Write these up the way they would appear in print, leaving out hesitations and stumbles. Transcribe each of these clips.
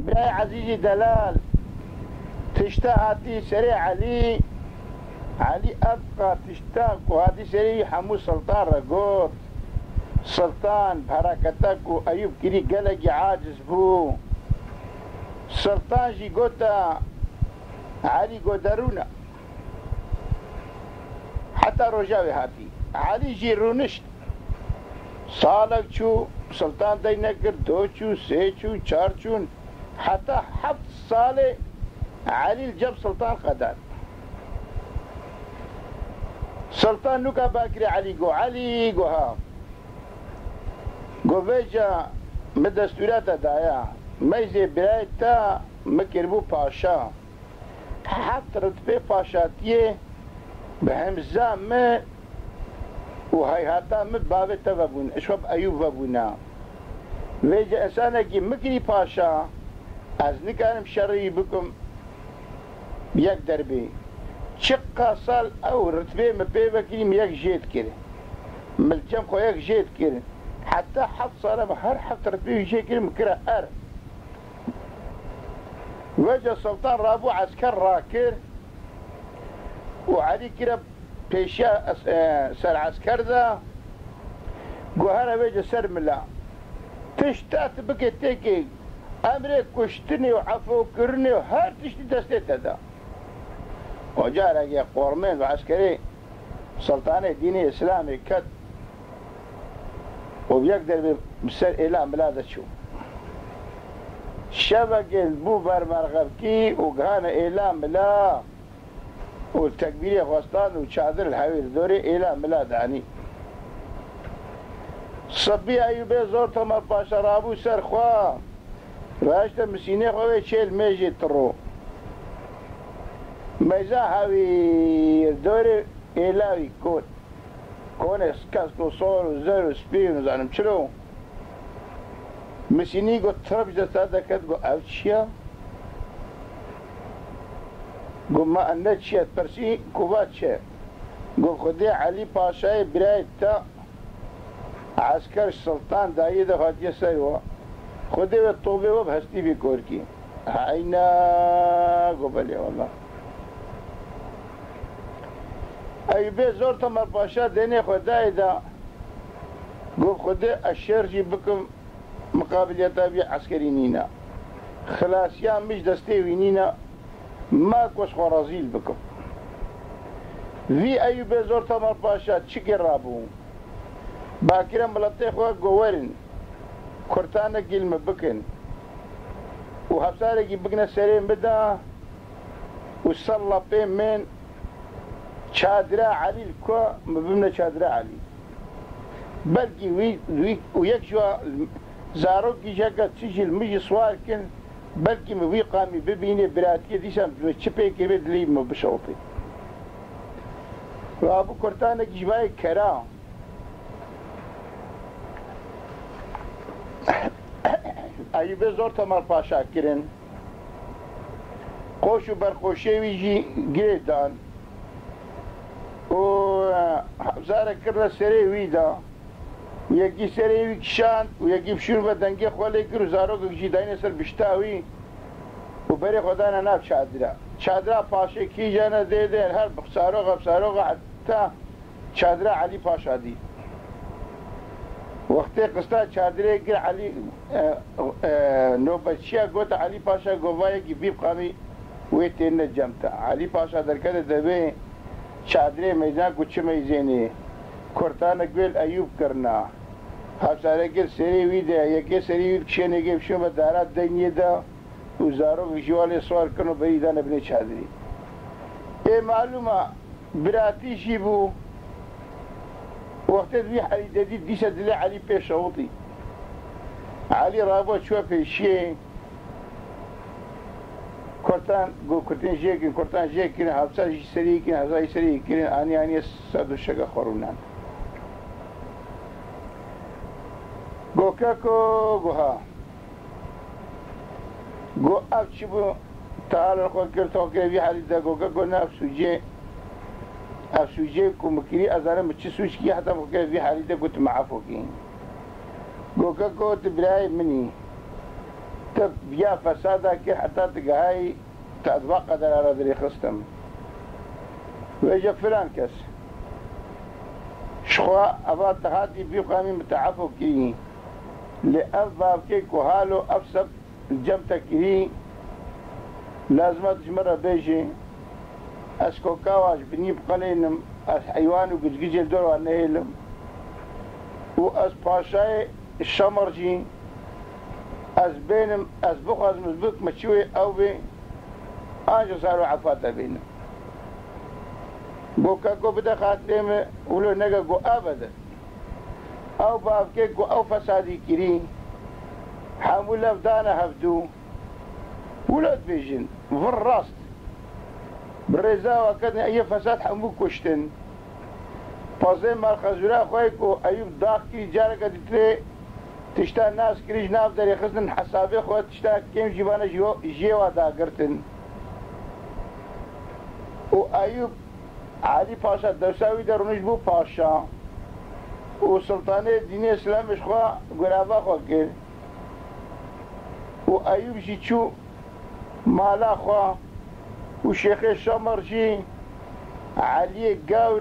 براي عزيزي دلال تشتاقتي سريع علي أبقى تشتاق وهذه سريع حمو سلطان رقوت سلطان بحركتك وأيوب كري قلقي عاجز بو سلطان جي قوتا علي قدرونا حتى رجاوي هاتي علي جي رونشت سالك شو سلطان داي نقر دو شو سي شو چار شون حتى 7 سال علي الجب سلطان قدر سلطان نوكا باكري علي قو ها قو بيجا مدستورات دايا ميزي برايتا مكربو باشا حتى رتبه باشاتيه بهمزة ما وهي هاتا مبابة تفابون اشواب ايوب فابونا ويجا انسانكي مكري باشا از نكارم شرعي بكم يك دربي شقا سال او رتبه مبابة كريم يك جيت كري ملجم خو يك جيت كري حتى حط صالة هر حط رتبه جيت كري مكرا ار وجه سلطان رابو عسكر راكر وعلي كده بيشا سر عسكر ذا قوهانا وجه سر ملا تشتات بكي تيكي امريك كشتني وعفو كرني وهار تشتي دستيت هذا وجاء لقي قورمين وعسكري سلطاني ديني اسلامي كد وبيقدر بسر الى ملاذة شو شبك البوبر مرغبكي وقهانا إعلام ملا والتكبيرية خوستان وشادر الحوير دوري إعلام ملا دعني صبي أيوبي زور تمر باشا رابو سرخوا راشتا مسيني خوي شيل ميجي ترو ميزا حوير دوري إعلاوي كون اسكاس وصول وزر وسبين وزعنم شلو مسيني قلت تربج دستا كد قو اوشيا قو ما انت شيا ترسي كوبات شيا قو خدي علي باشاي براي تا عسكر السلطان دايي ده خاتيه سيوا خدي بالطوبة وبهستي بكوركي هاينا قو بلي والله ايوبي زور تمر باشا ديني خداي ده قو خدي الشرجي بكم مقابلية بي عسكرينينا خلاصيان مش دستي وينينا ما كوش خرازيل بكم في ايوب زور تمر باشا تشكر رابو باكرا ملطي خواه قوارن كورتانا قلم بكن وحبساري بكنا سرين بدا وصلى بين من شادرا علي الكوا مبمنا شادرا علي بلكي ويك جوا زاروكي جاكا تيجي المجي سوار كن بلكي مبي قامي ببيني براتي ديسان بشبه كبير لي مبشوطي وابو كورتانا جباي كرا ايوب زور تمر باشا كرن قوشو برخوشي ويجي جيدان و حبزارة كرة سري ويدا ويجي سري ويكشان ويجي بشور بدنجي خوالي كرو زاروك جي داين سر بشتاوي وبري خدانا ناب شادرا پاشي كي جانا دي دين هر بخساروغ حتى شادرا علي پاشا دي وقتی قصة شادرا كر علي نوبتشيا قوت علي پاشا قوائي كي بيب قامي ويتين نجمتا علي پاشا در كده دبي شادرا ميزان كوچه ميزيني كورتانا قبل أيوب كرنا حبسارة قل سري ويدا يكي سري ويد كشيني قيب شو بدارات ديني دا وزارو وجوالي سوال كنو بريدان ابن شادري ايه معلومة براتي شيبو وقت ذي حالي داديد ديسا دلي علي بيشوطي علي رابط شوى بيشيه كورتان قو كورتين جيكين كورتان جيكين حبسا سريكين حبسا سريكين آني سادو الشقا خورونان قو كاكو قو ها قو أفشبو تعالى الخوان كرتو كيفي حالي دا قو كاكو نافسو جي كو مكري أزانا متشسوش كي حتى كيفي حالي دا قو تمعفو كين قو كاكو تبراي مني تب يا فسادة كي حتى تقهاي تأدبا قدر على دري خستم ويجا فلان كس شخوا أبا تهاتي في قامي متعفو كي لأبا كي كوهالو أفسب الجمتا كي لازمات جمرة بيجي اسكو كاواش بني بقلينم اس حيوان وقجقجي الدور وانهيلم واس باشاي الشمرجي اس بينم اس بخاز مزبوك مشوي او بي انجو صاروا عفاتا بينم قو كاكو بدا خاتليم ولو نقا قو ابدا او بافكي قو او فسادي كري حامولا بدانا هفدو ولاد بيجن في الراست برزا وكذا أي فساد حمو كشتن فازي مال خزورا خويكو أيوب داخ كي جارك دتري تشتا ناس كريج ناف داري خزن حسابي خو تشتا كيم جيبانا جيوا دا قرتن و أيوب علي باشا دوساوي درونش بو باشا و سلطاني ديني اسلامش خوا قرابا خوا كير و أيوب جيتشو مالا خوا وشيخ الشمرجي علي قاور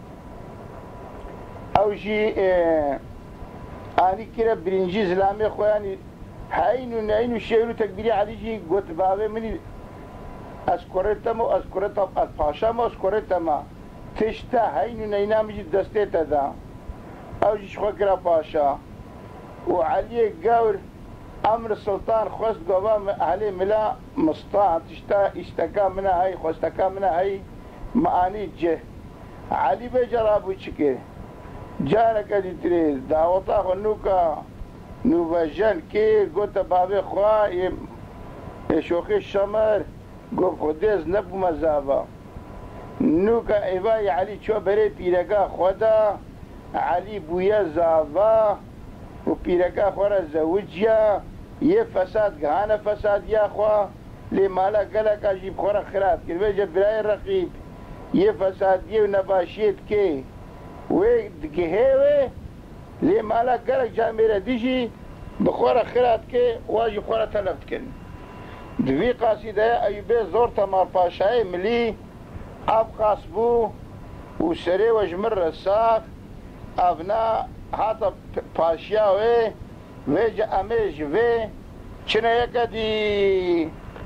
او جي اني كده برنجي زلامي خواني حين ونعين وشيرو تكبيري علي جي قلت بابي مني اسكورتمو الباشامو اسكورتما تشتا حين ونعينا مجي دستيتا دا او جي شخوكرا باشا وعلي قاور امر السلطان خوست قوام عليه ملا مصطاع تشتا اشتكى منها هاي خوستكى منها هاي معاني جه علي بجرابو چكي جارك دي تري دعوتا خنوكا نوبجان كي قلت بابي خواه شوخي الشمر قلت خديز نبو مزابا نوكا ايباي علي چو بري بيرقا خدا علي بويا زابا و بيرقا خورا زوجيا یہ فساد گہانا فساد یا خواہ لے مالا گلا کا جیب خورا خراب کر وے جب برائے رقیب یہ فساد یہ نباشیت کے وے گہے وے لے مالا گلا جا میرا دیجی بخورا خراب کے واجی خورا طلبت کن دوی قاصدہ ایوبے زور تمار پاشائے ملی اب قاسبو و سرے وجمر رساق ابنا حاطا پاشیا ہوئے ويجا أميج في شنا يكدي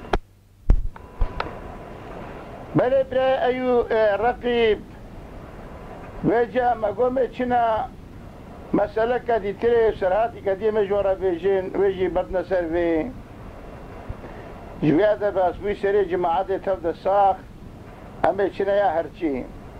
بلي برا أيو رقيب ويجا مقومي شنا مسألة كدي تري سرعاتي كدي مجورة بيجين ويجي بدنا سرفي جويادة باسبوي سري جماعات تفد الساق أمي شنا يا هرشي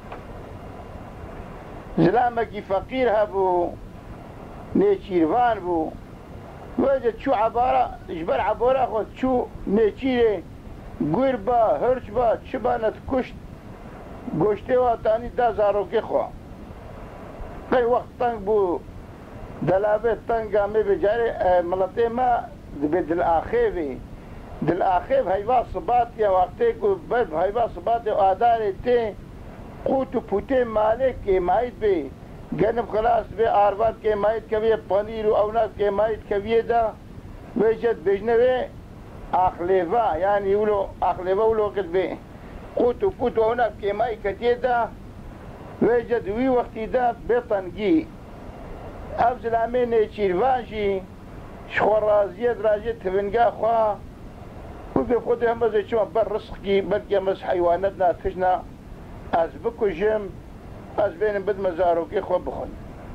زلامكي فقير هبو نيشيرفان بو وجد شو عبارة جبر عبارة خود شو نيشيره قربا هرشبا شبانت كشت گوشته واتانی دا زاروکی خواه قی وقت تنگ بو دلابه تنگ آمه بجاره ملطه ما دل آخیوی دل آخیو حیوان صبات یا وقتی که بد حیوان صبات آداره تی قوت و پوته مالک که مایید بی گنب خلاص به آروات که مایید کویه پنیر و اونات که مایید کویه دا ویجد بجنوه اخلیوه یعنی اولو اخلیوه اولو قد بی قوت و پوت و اونات که مایید کتیه دا ویجد وی وقتی دا بطنگی افزل امین چیروانشی شخورازیت راجت تفنگا خواه و به خود هم بزه چون بر رزقی بلکه همز حیوانت ناتخشنا از بکشم از بینم بد مزاروکی خوب بخون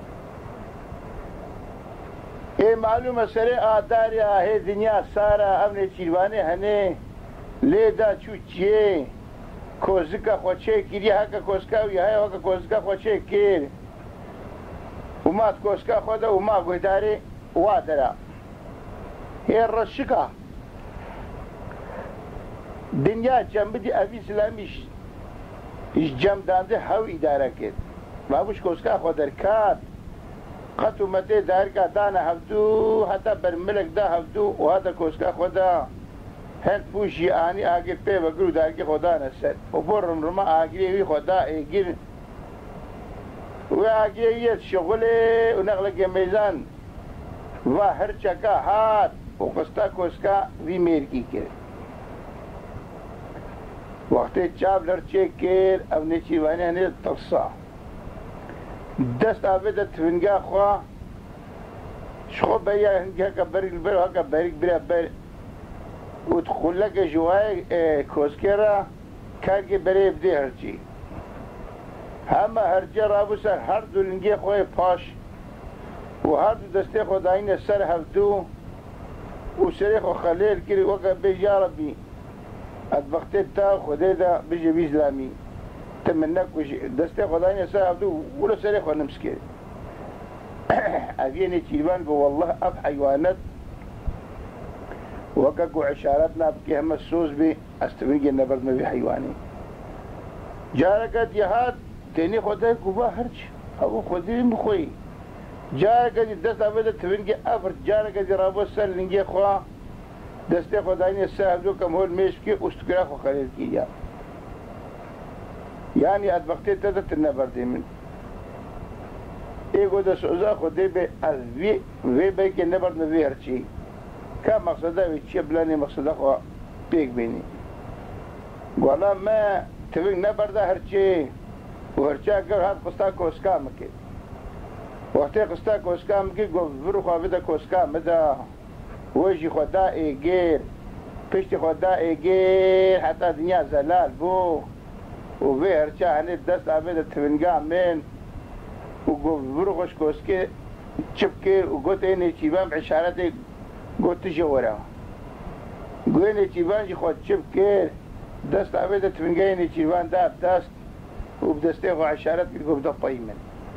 ای معلوم سره آداری آهی دنیا سارا امن چیروانه هنه لیدا چو چیه کوزکا خوچه کری هکا کوزکاوی های هکا کوزکا خوچه کر ومات کوزکا خودا وما گویداری وادرا هی رشکا دنیا جنب دی اوی اسلامیش جمع دانده هاو اداره کرد بابوش کوزکا خودر کات قطو مته دایر که دانه هفدو حتی بر ملک دا هفدو و حتی کوزکا خودا هند پوشی آنی آگیر پی وگرو دایر که خدا نسد و برم رما آگیری خدا ایگیر و آگیریت شغله و نقل که میزان و هر چکا هات وقستا کوسکا وی میرکی کرد وقتی چاب لرچه کرد او نیچیوانی هنه ترسا دست آبده تفنگا خواه شخو بیا هنگی هکا بریک بر هکا بریک برا بر و تخلق جوای کوسکه را کارگی بری بده هرچی همه هرچی رابو سر هر دو لنگی خواه پاش و هر دو دسته خداین سر هفتو و سری خو خلیل کری وکا بی یا ربی اد وقتی تا خودی دا بجی بی اسلامی تمنک وش دسته خداین سر هفتو ولو سری خو نمس کری أبيني تيبان والله أب حيوانات وكاكو عشارتنا بكي هم السوس بي استفنجي النبرد ما بي حيواني جاركت يهاد تاني خدای كوبا هرج أبو خدي مخوي جاركت دست أبدا تفنجي أفر جاركت رابو سر لنجي خوا دسته خدايني السابدو كم هول ميشكي استقرا خو خليل كي يعني أدبقتي تدت النبردي من ایگو دا سوزا خودی به از وی بی که نبرد نوی هرچی که مقصده وی چی بلانی مقصده خوا پیک بینی گوالا ما توی نبرده هرچی و هرچی اگر هات قسطا کوسکا مکی وقتی قسطا کوسکا مکی گو برو خواه بده کوسکا مده ویجی خدا ایگیر پشت خدا ایگیر حتی دنیا زلال بو و وی هرچی هنی دست آبیده توینگا من وقو خوش كوسكي تشبكي وقلت اني تشيبان بعشارتي قلت تجورا قلت تشيبان جي خود تشبكي دست عبيدة تفنقيني تشيبان داب دست وبدستي خو عشارتي قلت بدا طيمن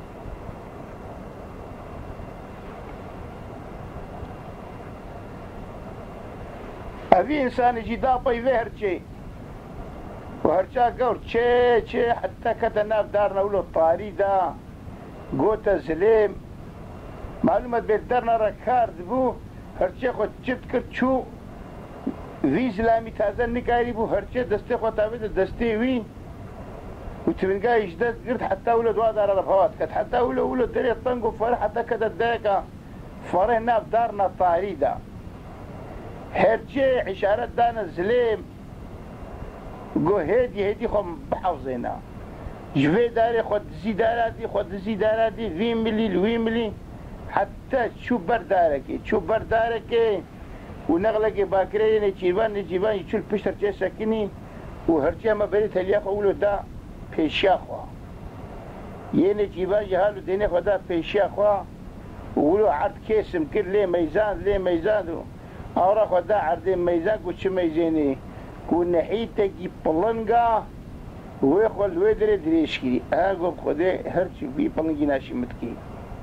أبي إنسان يجي دابي في هرشي وهرشا قول شي حتى كده ناب دارنا ولو الطاري دا قوتا زليم معلومات بيدرنا ركارد بو هرچه خود چت کرد چو وی زلامی تازه نکاری بو هرچه دسته خود تابید دسته وی و تبنگاه اجداد قرد حتى ولد وادار رفوات كد حتى ولد دري طنقو فرح حتى كده دايكا فرح ناف دارنا طاري دا هرچه عشارات دانا زليم قو هيدي خم بحوزينا جوي داري خود زيداراتي 20 ملي حتى شو برداركي ونغلقي باكرين نجيبان يشول بشتر جي ساكني وهرجي ما بريت الياخ اولو دا بيشاخوا نجيبان جهالو ديني خدا بيشاخوا وولو عرض كيسم كل ليه ميزان اورا خدا عرضين ميزان كو ميزيني كو نحيتك بلنقا ويخل ويدري دريشكي اقوم خدي هرشي بي بلنقي ناشي متكي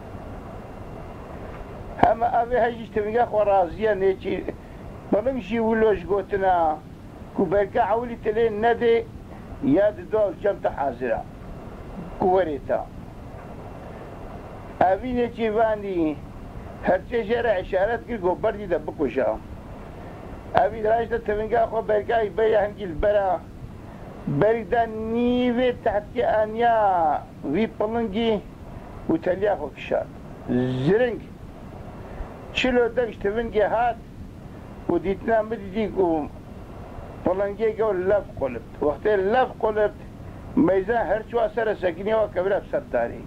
هما أبي هجيش تبقى خرازية نيجي بلنشي ولوش قوتنا كوبركا عولي تلين ندي ياد دول جمت حاضرة كوريتا أبي نيجي فاني هرشي جرى عشارات كي قبردي دبكو شام أبي دراجة تبقى خو بركا يبيا هنجي البرا بردا نيفي تحتي أنيا في بلنجي وتليا خو كشار زرنج چلو دکش تفنگی هات و دیتنا مدیدی که پلنگی که لف قلبت وقتی لف قلبت میزان هرچو اثر سکنی و کبره بسر داری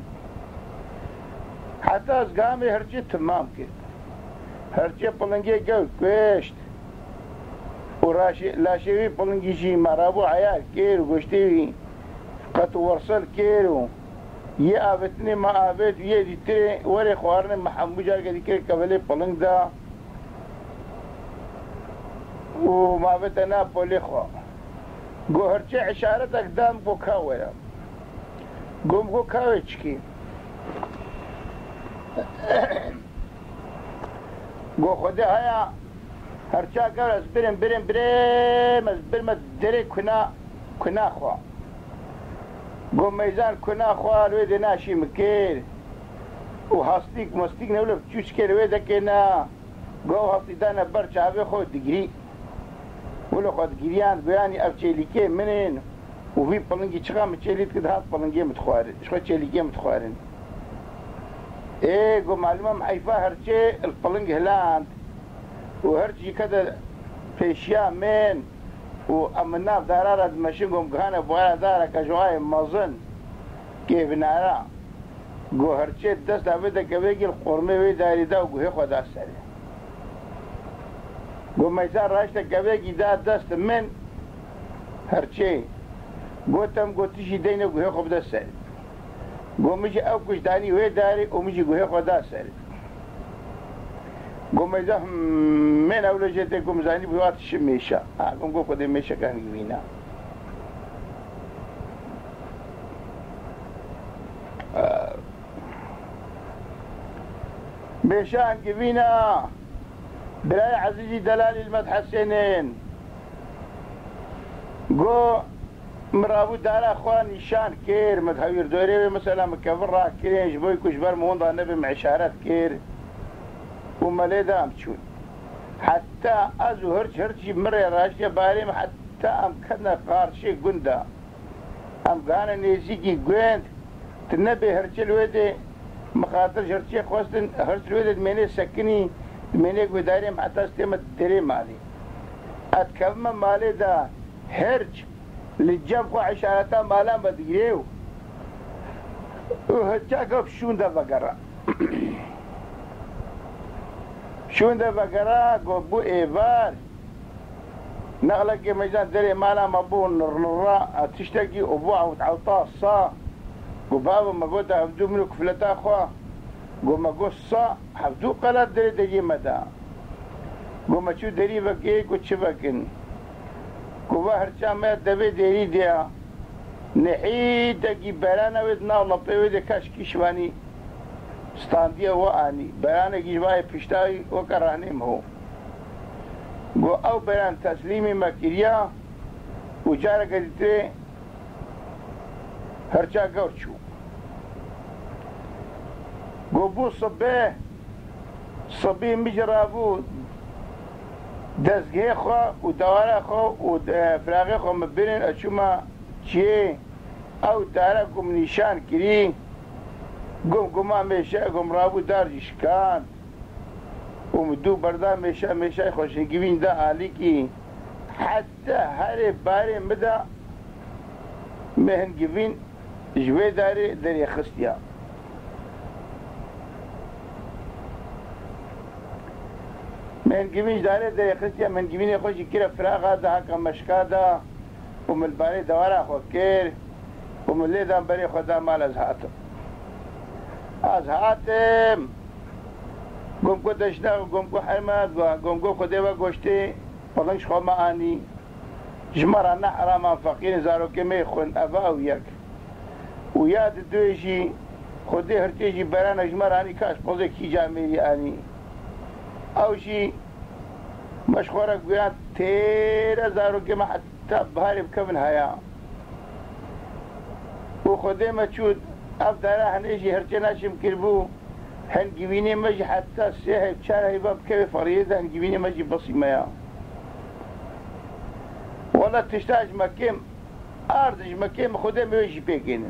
حتی از گامی هرچی تمام کرد هرچی پلنگی که کشت و لاشوی پلنگی چی مرابو عیار کر و گشتی قط ورسل کر و ये आवेतने माँ आवेत ये जितने वरे ख्वार ने महमूजा के दिखे कबले पलंग दा वो मावेत ना पोले ख्वा गो हरचे इशारत अकदाम को खावया गुम को खावेच की गो खुदे आया हरचा कर असबिर मत दरे खुना ख्वा گو میزان کنا خواه روی ده ناشی مکر و هستیک مستیک نولو چوش که روی ده که نا گو هستی دانا بر چاوه خود دگری ولو خود گریان بیانی او چیلیکه منین و فی پلنگی چقام چیلیت که هات پلنگی متخوارن شخواه چیلیکه متخوارن گو معلومه محیفه هرچه الپلنگ هلاند وهرجي كذا فيشيا من وأمنا بدارات مشيكم كهنا بغاية دارك أجواء مازن كيف نارا جو هرچه دست عبده كبيري القرمي ويداري دا وقوه خدا سري جو ميزان راشتا كبيري دا دست من هرچه گوتم گوتشی دینه گوه خوب دا سري جو مجي او كشداني ويداري ومجي گوه خدا سري جو ميزان من اولا جيته جو مزاني بواتش ميشا جو گو خده ميشا كان جوينا بيشان كفينا بلاي عزيزي دلالي المتحسنين قو مرابو دارا اخوان نشان كير متحوير دوري مثلا مكفر راك كيرين جبوي كشبر موضع نبي معشارات كير ومالي دام تشون حتى ازو هرشي مرة راشية باريم حتى ام كدنا قارشي قندا ام قانا نيسيكي قوينت تنبي هرشي الويدي مخاطر هرشي خواستن هرشي الويدي مني سكني مني قداريم حتى استيمت دري مالي اتكلم مالي دا هرش للجاب خو عشارتا مالا مدقريو وهجا قف شون دا بقرا شون دا بقرا قبو ايبار نغلق ميزان دري مالا مبو نرنرا تشتكي ابوع وتعوطا الصا قبابا ما قلت حفدو منو كفلتا خوا قوما قو الصا حفدو قلات دري دجي مدى قوما شو دري بك ايه قو تشبكن قوة هرشا ما دبي ديري ديا نحيدكي برانا ودنا الله بيودي كاش كيشواني ستانديا واني برانا كيشواي بشتاي وكرانيم هو قو او بران تسليمي مكيريا وجارة قدتري هرشا قورشو قو بو صبي مجرابو دزگه خوا و دواره خوا و فراغه خوا مبینن اچوما چیه او داره گم نیشان کری گم همیشه گم رابو دار جشکان و مدو برده همیشه خوشنگوین ده حالی کی حتی هر باره مده مهنگوین جوه داره در خستیا من جميل داره ده خستيا من جميل يخش كير فراغ ده هكا مشكادا ومن الباري دوارا خو كير ومن اللي دام بري خدا مال ازهاتم قوم كو دشنا قوم كو حرمات قوم كو خديوه قوشتي فلنش خو معاني جمرانا حراما فقير زارو كمي خون ابا وياك وياد دويجي خدي هرتيجي برانا جمراني كاش بوزي كي جاميري اني او شي مشخورة قويات 13,000 كما حتى بهاري بكمن هيا وخدي ما تشود افدارا هنيجي هرتناش مكربو هنجيبيني مجي حتى السيحي بشارة يباب كيف فريدة هنجيبيني مجي بصيمة يا والله تشتاج مكيم ارضج مكيم خدي ما يجي بيكين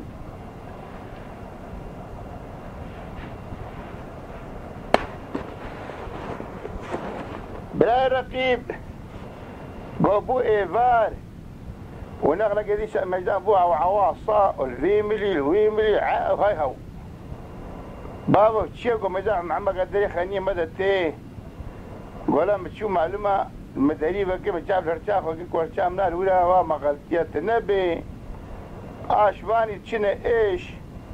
بلا رقيب قابو ايفار ونغلق ديش مجدان بوها وعواصا الويملي هاي هاو بابا تشيكو مجدان محمد قدري خانيه مدى تيه قولا متشو معلومة المدريبة كيف جاب الهرشاق وكيكو هرشام نار ولا وما غلطية تنبي اشباني تشنا ايش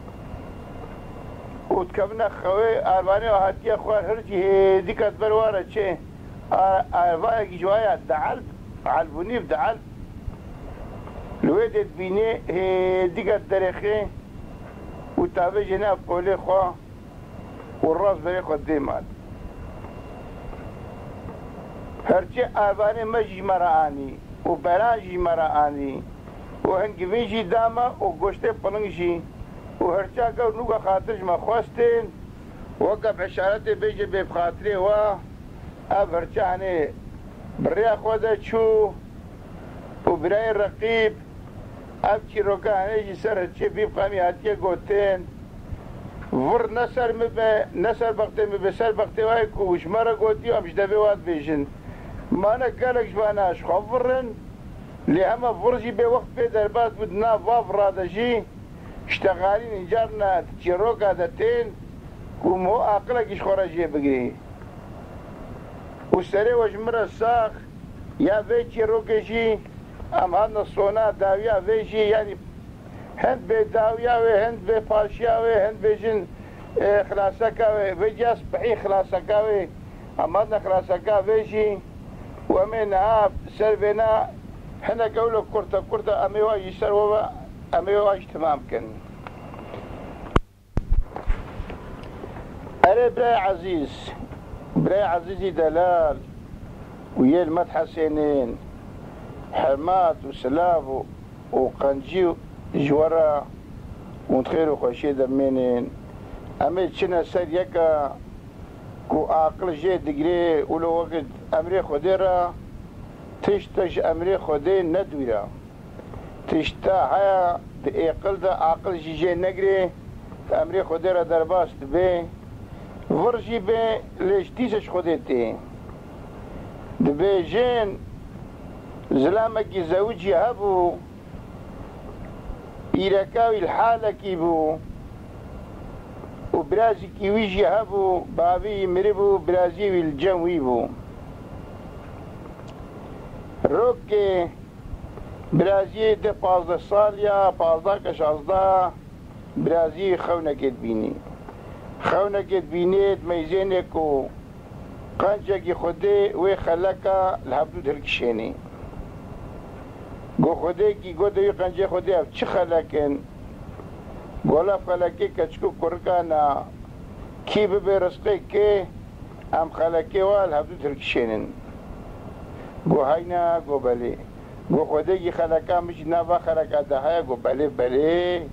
وتكبنا خوي ارباني وهاتيه خوار هرشي ديكت بروارة تشي ارباني جوايا دعلب علبوني بدعلب الويدة بيني ديكت دريخي وتابي جناب قولي خواه والراس بريق قديمان هرچه آباني مجي مراني وبرانجي مراني وهنگوينجي داما وگوشته پلنگجي وهرچه قول نوغا خاطرش ما خواستين وقف عشارته بيجي بخاطري اب هرچه هنه بريا خوده چو وبراي الرقيب اب چي روكا هنه جي سر هرچه بيبقامي هاتيه قوتين ور نسر بقته مبه سر بقته وای کو شماره گوتی امش دبه واد بیشن مانە گەلێک جواناش خۆڤڕن لێ ئەمە ڤڕژی بێ وەخت پێ دەرباز بود ناڤاڤ ڕادەژی شتەغالین ئینجارنا چێرۆکا دەتێن و مۆ ئاقلێکیش خۆرە ژێ بگری و سەرێ وەژمرە ساخ یا vê çîrokêjî em hatine sona dawiya vê jî yanî hind bê dawiya wê hind bê paşiya wê hind bêjin xilaseka wê vê ciya spihî xilaseka wê em hatine xilaseka vê jî û em ê niha ser vêna hinek ewle kurta em ê wa jî ser we ve em ê wa jî timam bikin. Erê birayê ezîz برای عزیزی دلال و یه المدح حسینین حرمات و سلاف و قنجی و جوارا و خیر و خوشی درمینین امی چنه سر یکا کو عقل جه دگری اولو وقت امری خوده را تشتش امری خوده ندوی را تشتا هیا ده اقل ده عقل جه نگری امری خوده را در باست بی ورژی به لشتیسش خودتی دبی جن زلامکی زوجی هبو ایرکاوی الحالکی بو و برازی کیویجی هبو باوی مری بو برازی وی الجنوی بو روک برازی ده 15 سال یا 15 16 برازی خونکت بینی خونکت بینید میزینک و قنجکی خوده وی خلکا لحبدود هلکشینی گو خوده کی گو دوی قنجه خوده اف چه خلکن گولا خلکی کچکو کرکانا کی ببی رسقی که ام خلکی و لحبدود هلکشینن گو هاینا گو بله گو خوده کی خلکا مش نوا خلکا ده های گو بله بله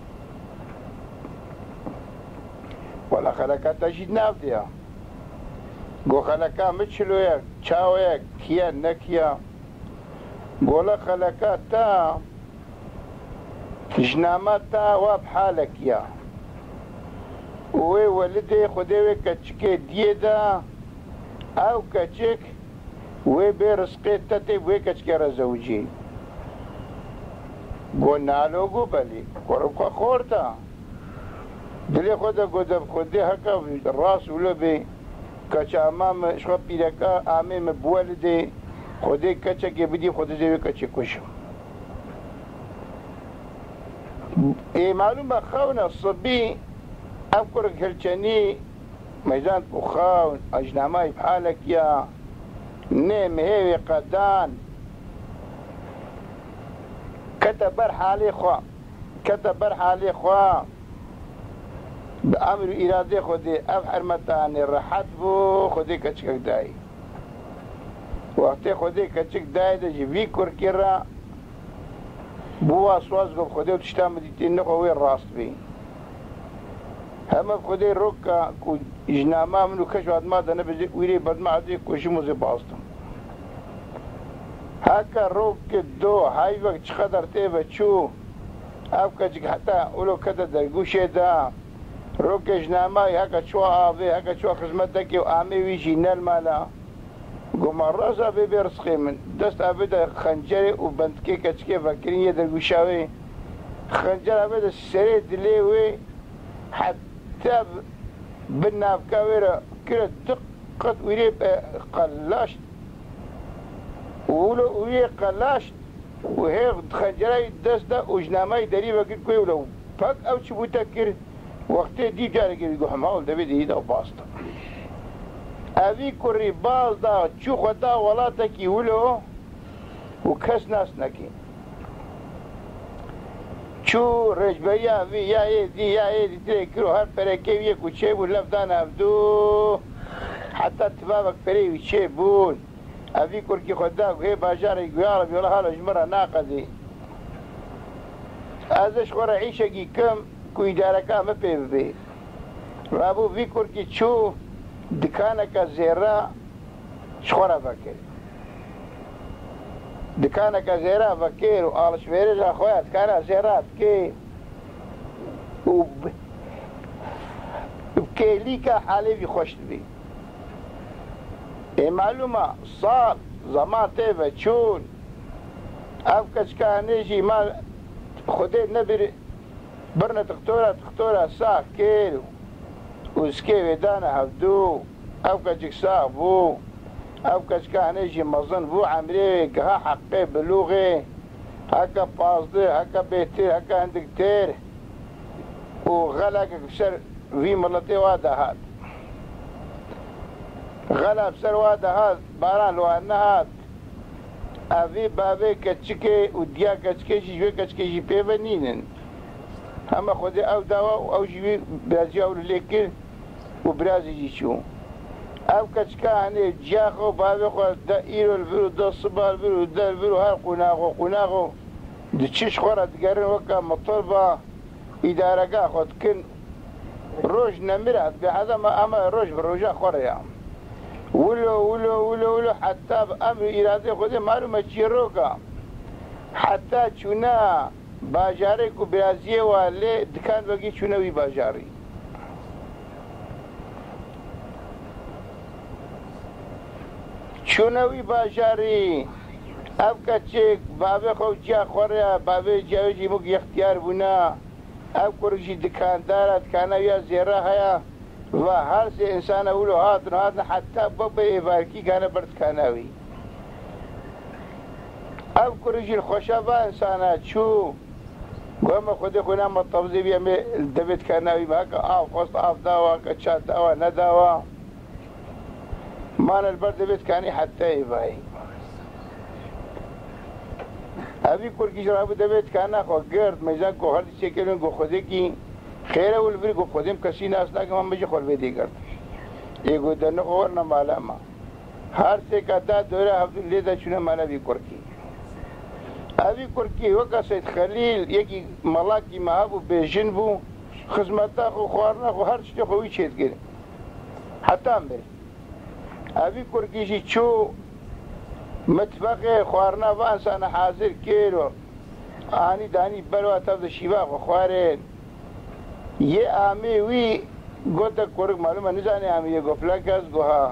ولا خلکا تجید ناف دیا گو خلکا مچلو یک چاو یک کیا نکیا گولا خلکا تا جنامات تا واب حالک یا وی ولده خوده وی کچکه دیه دا او کچک وی بی رسقه تتی وی کچکه را زوجی گو نالو گو بلی کربکا خورتا دلی خود گودب خودی حقا راس ولو بی کچا امام شخوا پیرکا آمه مبولده خودی کچا که بدی خود زیوی کچا کشم ای معلوم خون صبی افکر کلچنی میزان بخون اجنامای بحالک یا نه مهوی قدان کتبر حالی خوا بأمر إرادة خودي أف حرمتان الرحت بو خودي كچك داي وقتی خودی کچک دای ده جوی کر کرا بو اسواز گفت خودی و تشتا مدیتی نخوی راست بی همه خودی روکا کو اجناما منو کشو ادما ده نبزی ویری بدما عدی کشی موزی باستم هکا روک دو های وقت چقدر تی بچو اف کچک حتی اولو کده در گوشه ده روک اجنامای هکا چوا آوه هکا چوا خزمت دکی و آمی ویشی نل مالا گوما رازا بی برسخی من دست آبیده خنجر و بندکی کچکی فکرین یه در گوشاوی خنجر آبیده سری دلیوی حتی بنافکاوی را کرد دقت ویری قلاشت ولو ویری قلاشت و هی خنجرای دست دا اجنامای دری بکر کوی ولو پاک او چی بوتا کرد وقتی دی جاره گیری گو هماول دوید ایدا و باستا اوی کری باز دا چو خدا ولاتا کی ولو و کس ناس نکی چو رجبه اوی یا ایدی تره کرو هر پرکه وی کچه بود لفدان افدو حتی تبابک پره ویچه بود اوی کر کی خدا گوه باجاره گویا ربی الله حالا جمره ناقضی ازش خورا عیشگی کم کوئی دارکا مپی بی رابو وی کر کی چو دکانکا زیرا شخورا فکر دکانکا زیرا فکر و آلشویرش اخویا دکانا زیرا بکی و بکیلی که حالی بی خوشت بی معلومة صار زمان تيفا تشون أفكش كانيجي ما خديت نبري برنا تختورة ساق كيلو وسكيوي دانا هفدو أفكش ساق بو أفكش كانيجي مظن بو عمريك ها حقي بلوغي هكا باصدي هكا بيتير هكا عندك تير وغلق بسر في ملطي وادا هاد غلق بسر وادا هاد باران لو هاد أبي بابي كتشكي وديا كتشكي جيوي كتشكي جي بيفنينن أما خدي أو دواء أو جيوي برازي أو ليكن وبرازي جيشو أو كتشكا هني جاخو بابي خو دا إيرو الفيرو دا الصبا الفيرو دا الفيرو هار قناغو دتشيش خورا تقرن وكا مطلبة إدارة خود كن روج نمرات بهذا ما أما روج بروجا خوريا ولو حتى بأمر إرادة خودي معلومة جيروكا حتى چونا باجاري كو برازيه والي دكان بقي چونوي باجاري چونوي باجاري ابكا چيك بابي خو جا خوريا بابي جاوجي موك اختيار بنا اب كورجي دكان دارت كان يا زيرا هيا وهر سي انسان اولو هاتن حتى بابا يباركي كان برد كاناوي اب كورجي الخشبة انسانات شو وما خدي خونا مطبزي بيامي الدبت كاناوي بهاكا قصد داوا كتشات داوا نداوا مانا البرد بيت كاني حتى يباي ابي كوركي شرابو دبت كانا خو گرد ميزان کو هر شكلن کو خودي کی خيره ولبر کو خودم کسی ناس لا که مجه خور بدی کرد ایگو دنه اور نه معلومه هر څه کدا دوره عبد الله دا شنو معنا بي كوركي ابي كوركي وکا سيد خليل يكي ملاكي مابو بجنبو خدمتا خو خورنا خو هر څه خو ويچيت ګر حتى امبر ابي كوركي شي چو متفق خوارنا وانسان حاضر كيلو آني داني بلوة تفض الشباب خوارين يه آمي وي قوتا كورك معلومة نزاني آمي يقو فلاكاز قوها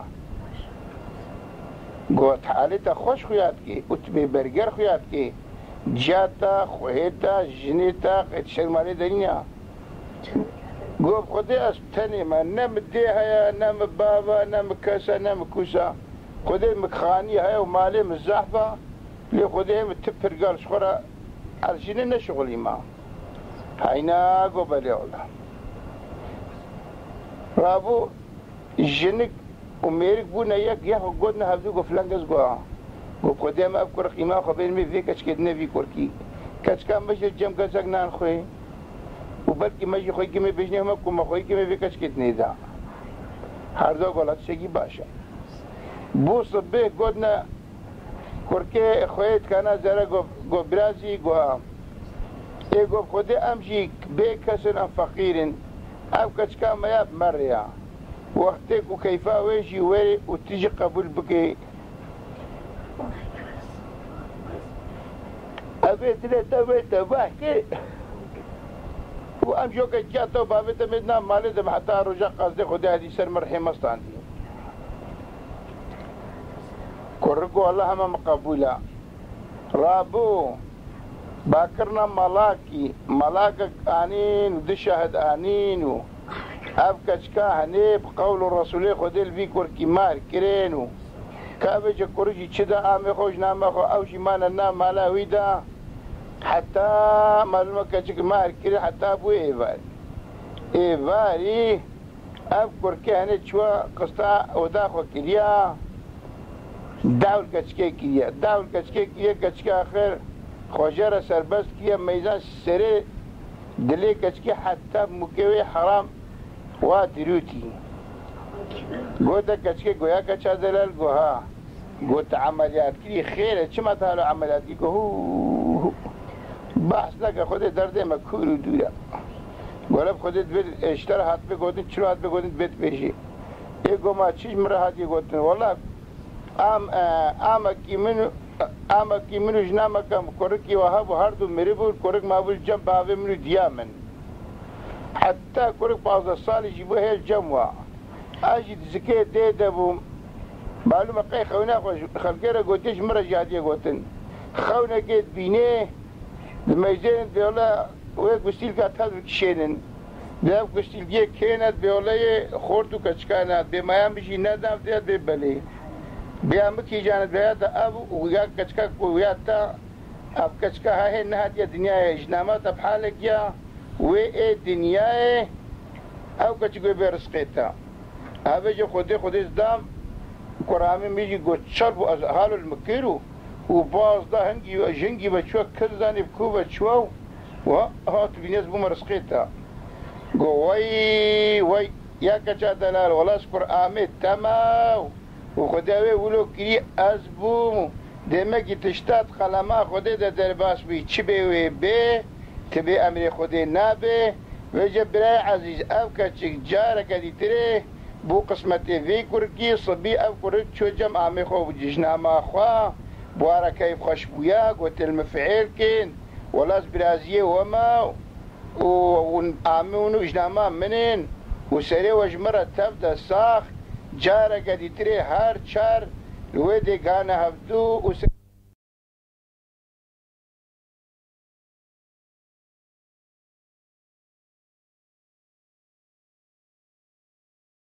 قوت حالتا خوش خويات كي اتبه برگر خويات كي جاتا خوهيتا جنيتا قيت شرمالي دنيا قوب خودي اسبتني ما نم ديها نم بابا نم كسا نم كوسا خودي مكخاني هاي ومالي مزحفة لي خودي متبر قال شخورا عرشين نشغلي ما هاينا قبلي اولا رابو جنك وميرك بونا يك ياخو قدنا هفدو قفلانقز قوها قوب خودي ما افكر قيمة خبين مي في كشكدنا في كوركي كشكا مجل جم كسك نان خوي وبلكي مجل خوي كمي بجنه ما كما خوي كمي في كشكدني دا هر دو غلط شكي باشا بو صبح قدنا كوركي خويت كان زرا قو برازي قوها اي قوب خودي امشي بكسر ام فقير ام كشكا ما ياب مريا وقتك وكيفا ويجي ويري وتيجي قبول بكي أبيت لي بحكي وأمشوك الجاتو بابيت مدنا مالي دم حتى رجع قصدي خدي هذه سر مرحي مستاندي كوركو الله ما مقبولا رابو باكرنا ملاكك آنين ودشهد آنينو أبكشكا هنيب قول الرسول خدي الفي كوركي مار كرينو كابج كورجي تشدا آمي خوش نامي خو أوشي مانا نام مالا ويدا حتى معلومة كشك مار كري حتى أبو إيفاري أب كوركي هنيب شوا قصتا وداخو كريا داول كشكي كريا كشكا آخر خوجارة سربست كيا ميزان سري دلي كشكي حتى مكوي حرام وادروتي قوتا كشكي قويا كشا دلال قوها قوت عمليات كري خيرة شما تهالو عمليات كي هو بحث لك خودي درده مكهور ودورا قولب خودي بيت اشتر هات بقوتن چلو هات بقوتن بيت بيشي ايقو ما چيش مرا هات يقوتن والله آما کی منو جناما کم كوركي وهابو هردو مريبو كورك مابول جنب هاوي منو ديامن حتى كورك بعض الصالي جيبو هي الجموة اجي زكي ديدبو معلومة قي خونا خلقيرا قوتيش مرة جهدية قوتن خونا قيد بينيه الميزين بيولا ويك بستيل قاتل بكشينن داب قشتيل جيه كينات بيولا خورتو كچكانات بمايام بشي ندام ديات ببالي بيام بكي جانت بيات أبو وياك كچكا وياتا أب كچكا هاي نهات يا دنيا إجنامات بحالك يا وإيه دنيا أو كچكو بيرسقيتا هذا خودي دام قرامي ميجي قد شربو از حالو المكيرو وباز دا هنگي جنگي بچوا كرزاني بكو بچوا وهات بنياز بمرسقيتا قو وي يا كچا دلال ولا شكر آمي تماو وخداوي ولو كري أزبو دمكي تشتات قلما خودي دا درباس بي چي بي بي تبي أمري خودي نابي وجب براي عزيز أو كچك جارك دي تري بو قسمتي في كركي صبي أو كرك شو جمع عمي خو بجيشنا ما أخوا بوارا كيف خشبويا قلت المفعيل كين ولاس برازية وما وعمي ونوجنا ما منين وسري وجمرة تبدا الساخ جارة قد يتري هار شار الويدي كان هفدو